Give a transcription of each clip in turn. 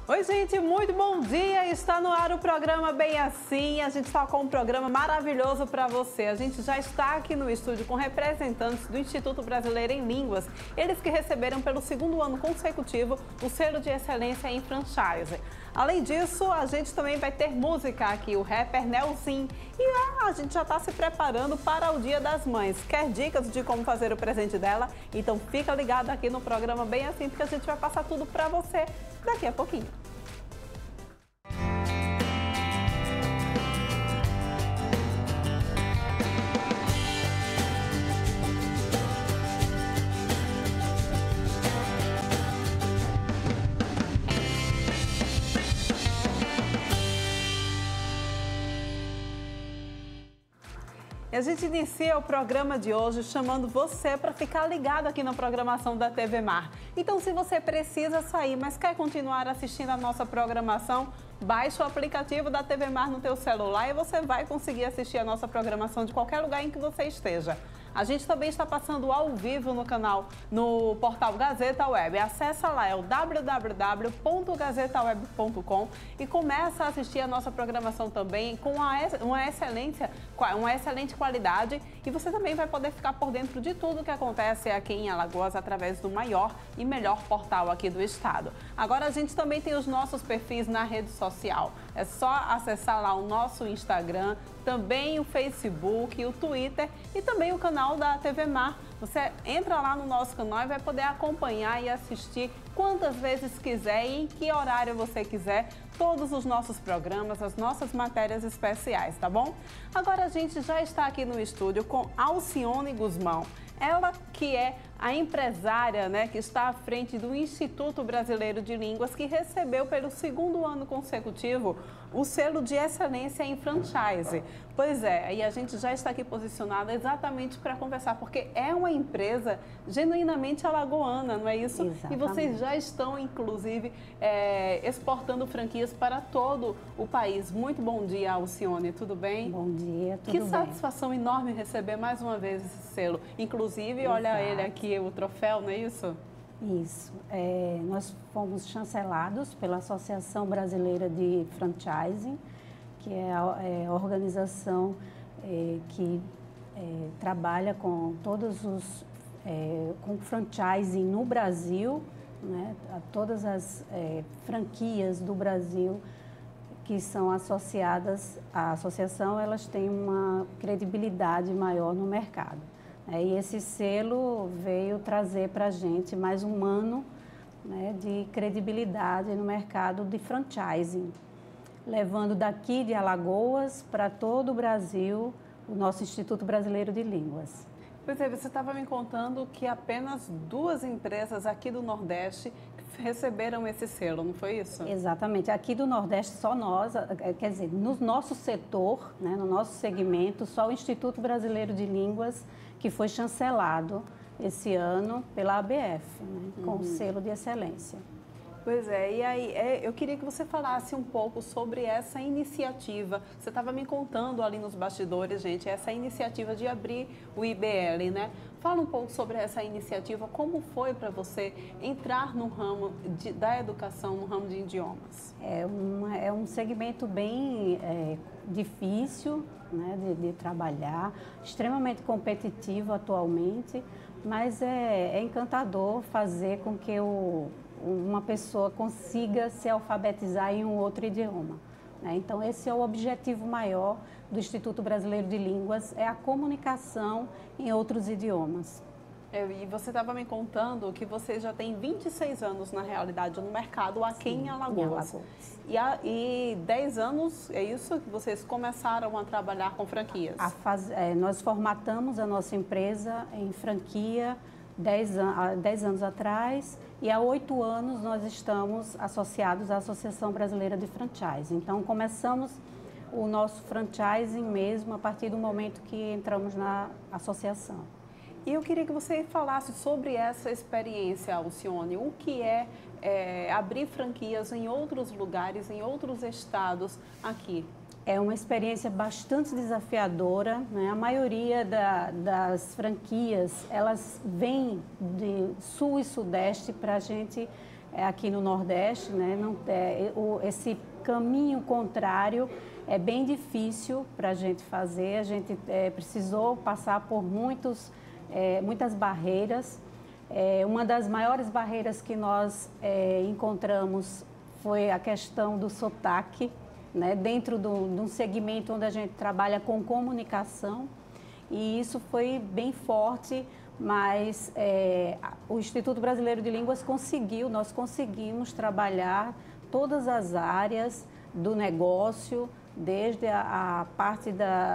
Oi, gente, muito bom dia! Está no ar o programa Bem Assim. A gente está com um programa maravilhoso para você. A gente já está aqui no estúdio com representantes do Instituto Brasileiro em Línguas, eles que receberam pelo segundo ano consecutivo o selo de excelência em franchise. Além disso, a gente também vai ter música aqui, o rapper Nelson. E a gente já está se preparando para o Dia das Mães. Quer dicas de como fazer o presente dela? Então fica ligado aqui no programa Bem Assim, porque a gente vai passar tudo para você daqui a pouquinho. A gente inicia o programa de hoje chamando você para ficar ligado aqui na programação da TV Mar. Então, se você precisa sair, mas quer continuar assistindo a nossa programação, baixe o aplicativo da TV Mar no teu celular e você vai conseguir assistir a nossa programação de qualquer lugar em que você esteja. A gente também está passando ao vivo no canal, no portal Gazeta Web. Acesse lá, é o www.gazetaweb.com e começa a assistir a nossa programação também com uma excelente qualidade. E você também vai poder ficar por dentro de tudo que acontece aqui em Alagoas através do maior e melhor portal aqui do estado. Agora a gente também tem os nossos perfis na rede social. É só acessar lá o nosso Instagram, também o Facebook, o Twitter e também o canal da TV Mar. Você entra lá no nosso canal e vai poder acompanhar e assistir quantas vezes quiser e em que horário você quiser todos os nossos programas, as nossas matérias especiais, tá bom? Agora a gente já está aqui no estúdio com Alcione Guzmão. Ela que é a empresária, né, que está à frente do Instituto Brasileiro de Línguas, que recebeu pelo segundo ano consecutivo o selo de excelência em franchise. Pois é, e a gente já está aqui posicionada exatamente para conversar, porque é uma empresa genuinamente alagoana, não é isso? Exatamente. E vocês já estão, inclusive, exportando franquias para todo o país. Muito bom dia, Alcione, tudo bem? Bom dia, tudo bem? bem. Que satisfação enorme receber mais uma vez esse selo. Inclusive, Exato. Olha ele aqui, o troféu, não é isso? Isso. Nós fomos chancelados pela Associação Brasileira de Franchising, que é a organização que trabalha com todos os com franchising no Brasil, né? Todas as franquias do Brasil que são associadas à associação, elas têm uma credibilidade maior no mercado. E esse selo veio trazer para a gente mais um ano, né, de credibilidade no mercado de franchising, levando daqui de Alagoas para todo o Brasil o nosso Instituto Brasileiro de Línguas. Pois é, você estava me contando que apenas 2 empresas aqui do Nordeste receberam esse selo, não foi isso? Exatamente. Aqui do Nordeste, só nós, quer dizer, no nosso setor, né, no nosso segmento, só o Instituto Brasileiro de Línguas que foi chancelado esse ano pela ABF, né, com o selo de excelência. Pois é, e aí eu queria que você falasse um pouco sobre essa iniciativa. Você estava me contando ali nos bastidores, gente, essa iniciativa de abrir o IBL, né? Fala um pouco sobre essa iniciativa, como foi para você entrar no ramo da educação, no ramo de idiomas? É um segmento bem difícil, né, de trabalhar, extremamente competitivo atualmente, mas é encantador fazer com que uma pessoa consiga se alfabetizar em um outro idioma, né? Então, esse é o objetivo maior do Instituto Brasileiro de Línguas, é a comunicação em outros idiomas. E você estava me contando que você já tem 26 anos, na realidade, no mercado aqui em Alagoas. E 10 anos, é isso que vocês começaram a trabalhar com franquias? Nós formatamos a nossa empresa em franquia 10 anos atrás e há 8 anos nós estamos associados à Associação Brasileira de Franchise. Então, começamos o nosso franchising mesmo a partir do momento que entramos na associação. E eu queria que você falasse sobre essa experiência, Alcione. O que é abrir franquias em outros lugares, em outros estados aqui? É uma experiência bastante desafiadora, né? A maioria das franquias, elas vêm de sul e sudeste para a gente aqui no Nordeste, né? Esse caminho contrário é bem difícil para a gente fazer. A gente precisou passar por muitas barreiras. Uma das maiores barreiras que nós encontramos foi a questão do sotaque, né? Dentro de um segmento onde a gente trabalha com comunicação, e isso foi bem forte, mas o Instituto Brasileiro de Línguas nós conseguimos trabalhar todas as áreas do negócio, desde a parte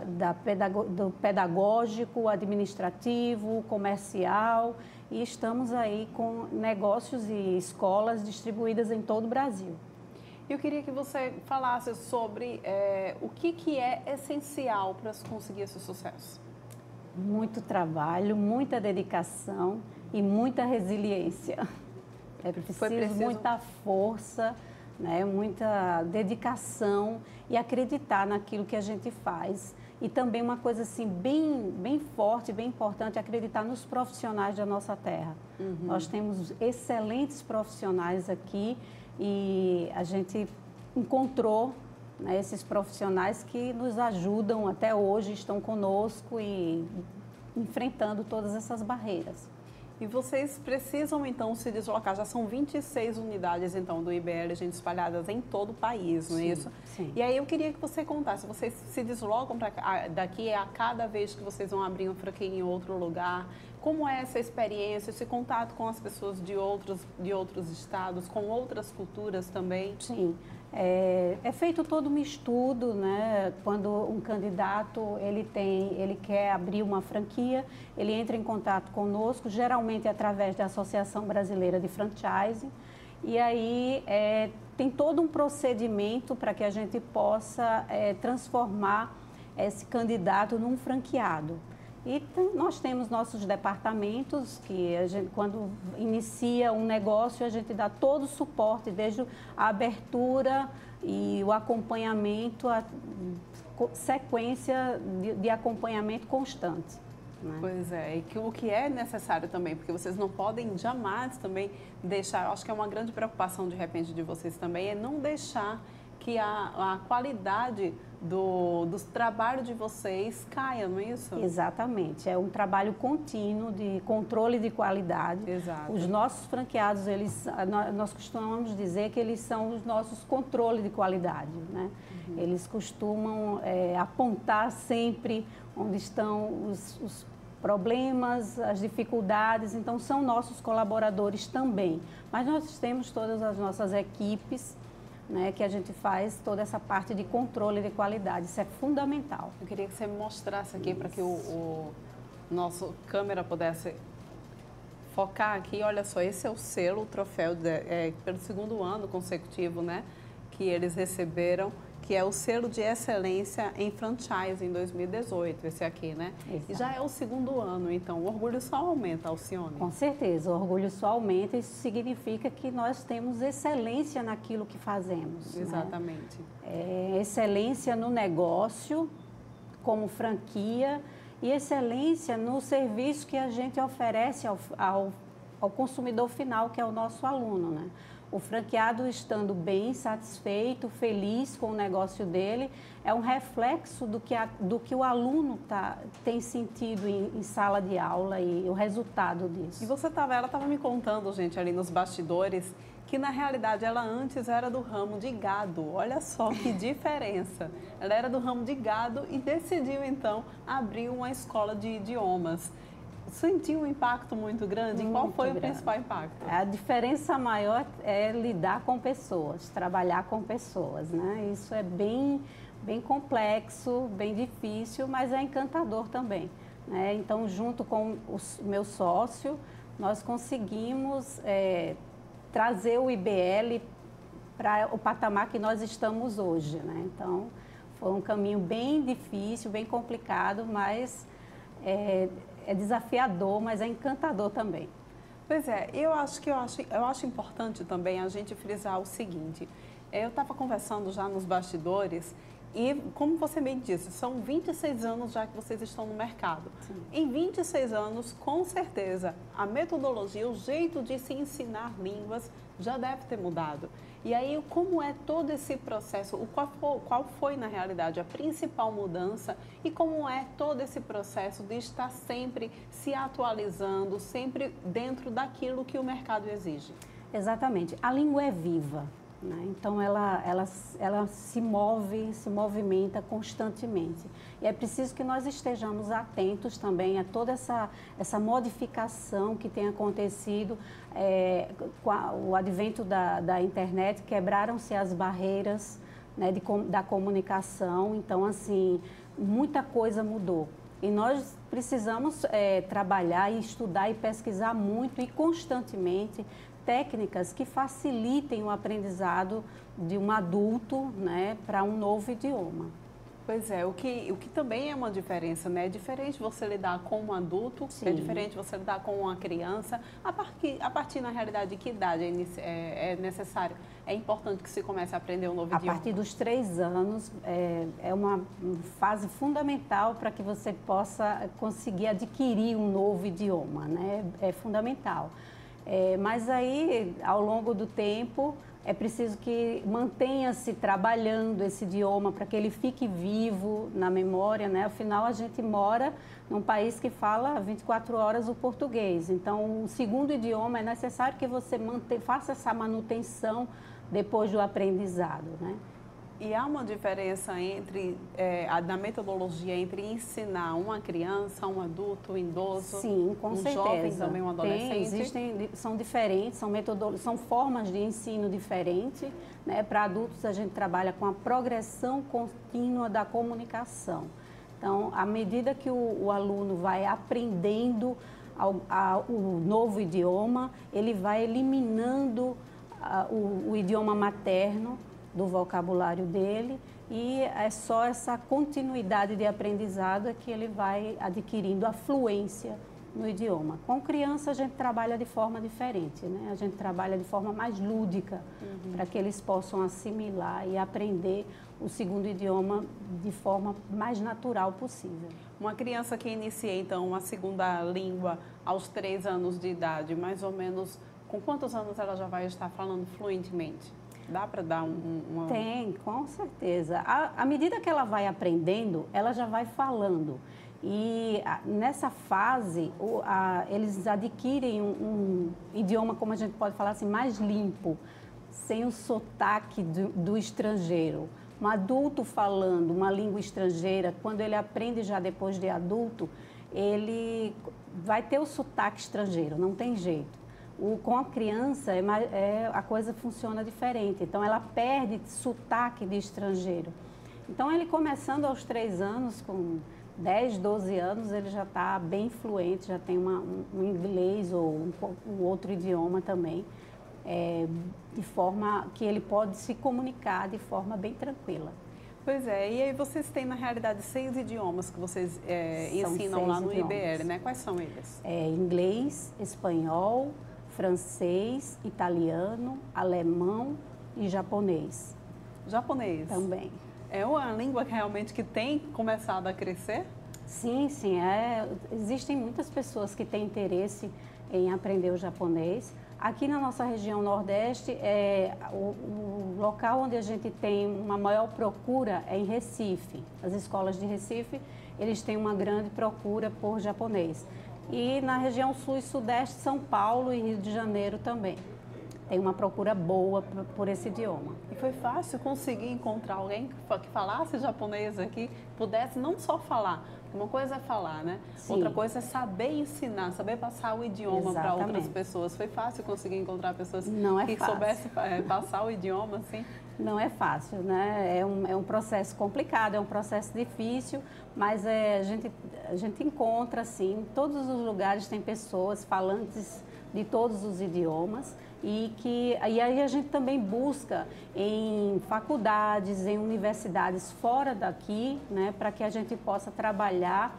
do pedagógico, administrativo, comercial, e estamos aí com negócios e escolas distribuídas em todo o Brasil. Eu queria que você falasse sobre o que é essencial para conseguir esse sucesso. Muito trabalho, muita dedicação e muita resiliência. É preciso muita força, né, muita dedicação e acreditar naquilo que a gente faz. E também uma coisa assim bem forte, bem importante, acreditar nos profissionais da nossa terra. Uhum. Nós temos excelentes profissionais aqui e a gente encontrou, né, esses profissionais que nos ajudam até hoje, estão conosco e enfrentando todas essas barreiras. E vocês precisam, então, se deslocar. Já são 26 unidades, então, do IBL, gente, espalhadas em todo o país, não é isso? Sim. E aí eu queria que você contasse, vocês se deslocam daqui a cada vez que vocês vão abrir uma franquia em outro lugar? Como é essa experiência, esse contato com as pessoas de outros estados, com outras culturas também? Sim. É feito todo um estudo, né? Quando um candidato ele quer abrir uma franquia, ele entra em contato conosco, geralmente através da Associação Brasileira de Franchising, e aí tem todo um procedimento para que a gente possa transformar esse candidato num franqueado. E nós temos nossos departamentos que a gente, quando inicia um negócio, a gente dá todo o suporte, desde a abertura e o acompanhamento, a sequência de acompanhamento constante, né? Pois é, e o que é necessário também, porque vocês não podem jamais também deixar, acho que é uma grande preocupação de repente de vocês também, é não deixar que a qualidade dos trabalhos de vocês caia, não é isso? Exatamente, é um trabalho contínuo de controle de qualidade. Exato. Os nossos franqueados, nós costumamos dizer que eles são os nossos controles de qualidade, né? Uhum. Eles costumam apontar sempre onde estão os problemas, as dificuldades, então são nossos colaboradores também. Mas nós temos todas as nossas equipes, né, que a gente faz toda essa parte de controle de qualidade, isso é fundamental. Eu queria que você me mostrasse aqui para que o nosso câmera pudesse focar aqui. Olha só, esse é o selo, o troféu pelo segundo ano consecutivo, né, que eles receberam, que é o selo de excelência em franchise em 2018, esse aqui, né? Exato. E já é o segundo ano, então o orgulho só aumenta, Alcione? Com certeza, o orgulho só aumenta, isso significa que nós temos excelência naquilo que fazemos. Exatamente. Né? Excelência no negócio, como franquia, e excelência no serviço que a gente oferece ao consumidor final, que é o nosso aluno, né? O franqueado estando bem, satisfeito, feliz com o negócio dele, é um reflexo do que o aluno tem sentido em sala de aula e o resultado disso. E ela estava me contando, gente, ali nos bastidores, que na realidade ela antes era do ramo de gado. Olha só que diferença. Ela era do ramo de gado e decidiu então abrir uma escola de idiomas. Sentiu um impacto muito grande? Muito Qual foi grande. O principal impacto? A diferença maior é lidar com pessoas, trabalhar com pessoas, né? Isso é bem complexo, bem difícil, mas é encantador também, né? Então, junto com o meu sócio, nós conseguimos trazer o IBL para o patamar que nós estamos hoje, né? Então, foi um caminho bem difícil, bem complicado, mas é desafiador, mas é encantador também. Pois é, eu acho importante também a gente frisar o seguinte, eu estava conversando já nos bastidores e, como você bem disse, são 26 anos já que vocês estão no mercado. Sim. Em 26 anos, com certeza, a metodologia, o jeito de se ensinar línguas já deve ter mudado. E aí, como é todo esse processo? Qual foi, na realidade, a principal mudança e como é todo esse processo de estar sempre se atualizando, sempre dentro daquilo que o mercado exige? Exatamente. A língua é viva, né? Então, ela se move, se movimenta constantemente. E é preciso que nós estejamos atentos também a toda essa modificação que tem acontecido com o advento da internet. Quebraram-se as barreiras, né, da comunicação. Então, assim, muita coisa mudou. E nós precisamos trabalhar e estudar e pesquisar muito e constantemente técnicas que facilitem o aprendizado de um adulto, né, para um novo idioma. Pois é, o que também é uma diferença, né? É diferente você lidar com um adulto, Sim. É diferente você lidar com uma criança. A partir, na realidade, de que idade é necessário, é importante que se comece a aprender um novo idioma? A partir dos 3 anos é uma fase fundamental para que você possa conseguir adquirir um novo idioma, né? É fundamental. Mas aí, ao longo do tempo, é preciso que mantenha-se trabalhando esse idioma para que ele fique vivo na memória, né? Afinal, a gente mora num país que fala 24 horas o português. Então, o segundo idioma é necessário que você faça essa manutenção depois do aprendizado, né? E há uma diferença na metodologia entre ensinar uma criança, um adulto, um idoso, Sim, com certeza. Jovem também, um adolescente? São diferentes, são formas de ensino diferentes, né? Para adultos, a gente trabalha com a progressão contínua da comunicação. Então, à medida que o aluno vai aprendendo o novo idioma, ele vai eliminando o idioma materno do vocabulário dele, e é só essa continuidade de aprendizado que ele vai adquirindo a fluência no idioma. Com criança a gente trabalha de forma diferente, né? A gente trabalha de forma mais lúdica, para que eles possam assimilar e aprender o segundo idioma de forma mais natural possível. Uma criança que inicia, então, uma segunda língua aos 3 anos de idade, mais ou menos, com quantos anos ela já vai estar falando fluentemente? Dá para dar uma... Tem, com certeza. À medida que ela vai aprendendo, ela já vai falando. E nessa fase, eles adquirem um idioma, como a gente pode falar assim, mais limpo, sem o sotaque do estrangeiro. Um adulto falando uma língua estrangeira, quando ele aprende já depois de adulto, ele vai ter o sotaque estrangeiro, não tem jeito. Com a criança, a coisa funciona diferente. Então, ela perde sotaque de estrangeiro. Então, ele começando aos 3 anos, com 10, 12 anos, ele já está bem fluente, já tem um inglês ou um outro idioma também, de forma que ele pode se comunicar de forma bem tranquila. Pois é, e aí vocês têm, na realidade, 6 idiomas que vocês ensinam lá no IBL, né? Quais são eles? Inglês, espanhol, francês, italiano, alemão e japonês. Japonês? Também. É uma língua que realmente que tem começado a crescer? Sim, sim. Existem muitas pessoas que têm interesse em aprender o japonês. Aqui na nossa região Nordeste, o local onde a gente tem uma maior procura é em Recife. As escolas de Recife, eles têm uma grande procura por japonês. E na região Sul e Sudeste, São Paulo e Rio de Janeiro também. Tem uma procura boa por esse idioma. E foi fácil conseguir encontrar alguém que falasse japonês aqui, pudesse não só falar. Uma coisa é falar, né? Sim. Outra coisa é saber ensinar, saber passar o idioma para outras pessoas. Foi fácil conseguir encontrar pessoas que soubessem passar o idioma, assim? Não é fácil, né? É um processo complicado, é um processo difícil, mas a gente encontra, assim, em todos os lugares tem pessoas falantes de todos os idiomas e aí a gente também busca em faculdades, em universidades fora daqui, né, para que a gente possa trabalhar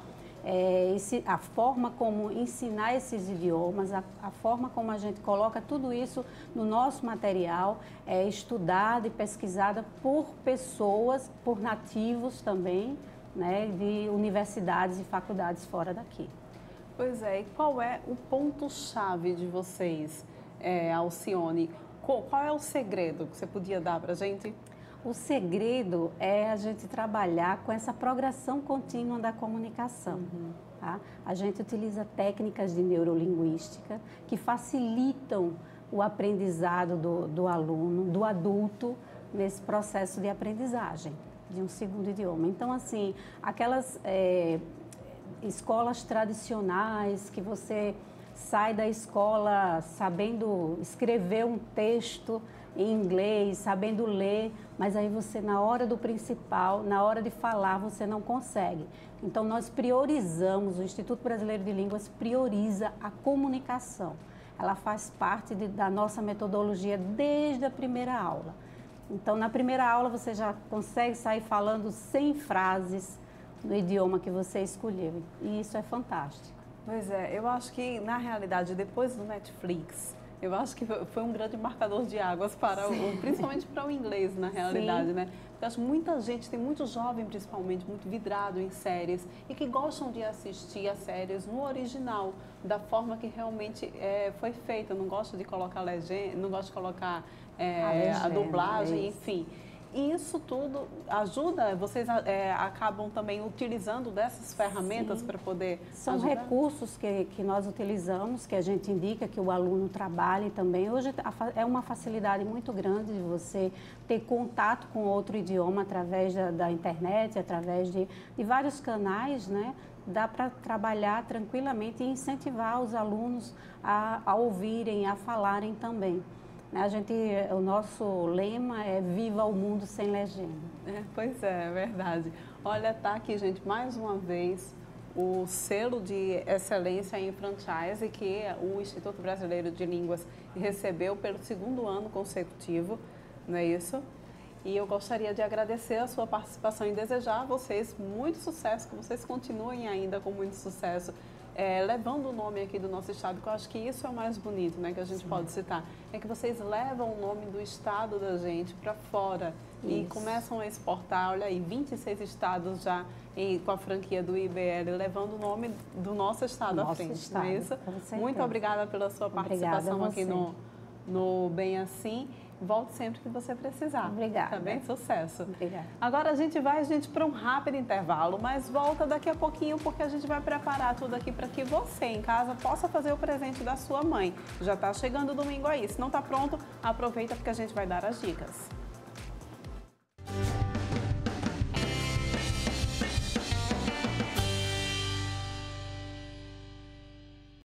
a forma como ensinar esses idiomas, a forma como a gente coloca tudo isso no nosso material, estudada e pesquisada por pessoas, por nativos também, né, de universidades e faculdades fora daqui. Pois é, e qual é o ponto-chave de vocês, Alcione, Qual é o segredo que você podia dar para a gente? O segredo é a gente trabalhar com essa progressão contínua da comunicação. Tá? A gente utiliza técnicas de neurolinguística que facilitam o aprendizado do aluno, do adulto, nesse processo de aprendizagem de um segundo idioma. Então, assim, aquelas escolas tradicionais que você sai da escola sabendo escrever um texto em inglês, sabendo ler, mas aí você, na hora do principal, na hora de falar, você não consegue. Então, nós priorizamos, o Instituto Brasileiro de Línguas prioriza a comunicação. Ela faz parte da nossa metodologia desde a primeira aula. Então, na primeira aula, você já consegue sair falando 100 frases no idioma que você escolheu. E isso é fantástico. Pois é, eu acho que, na realidade, depois do Netflix, eu acho que foi um grande marcador de águas, principalmente para o inglês, na realidade, Sim. né? Porque acho que muita gente, tem muito jovem principalmente, muito vidrado em séries e que gostam de assistir as séries no original, da forma que realmente foi feita. Não gosto de colocar legenda, não gosto de colocar a dublagem, enfim. E isso tudo ajuda, vocês acabam também utilizando dessas ferramentas para poder São ajudar? recursos que nós utilizamos, que a gente indica que o aluno trabalhe também. Hoje é uma facilidade muito grande de você ter contato com outro idioma através da internet, através de vários canais, né? Dá para trabalhar tranquilamente e incentivar os alunos a ouvirem, a falarem também. O nosso lema é Viva o Mundo Sem Legenda. Pois é verdade. Olha, tá aqui, gente, mais uma vez o selo de excelência em franchise que o Instituto Brasileiro de Línguas recebeu pelo 2º ano consecutivo, não é isso? E eu gostaria de agradecer a sua participação e desejar a vocês muito sucesso, que vocês continuem ainda com muito sucesso. Levando o nome aqui do nosso estado, que eu acho que isso é o mais bonito, né, que a gente pode citar, é que vocês levam o nome do estado da gente para fora e começam a exportar, olha aí, 26 estados já com a franquia do IBL, levando o nome do nosso estado à frente, não é isso? Muito obrigada pela sua participação aqui no Bem Assim. Volte sempre que você precisar. Obrigada. Tá bem? Sucesso. Obrigada. Agora a gente vai, para um rápido intervalo, mas volta daqui a pouquinho porque a gente vai preparar tudo aqui para que você em casa possa fazer o presente da sua mãe. Já está chegando o domingo aí. Se não está pronto, aproveita porque a gente vai dar as dicas.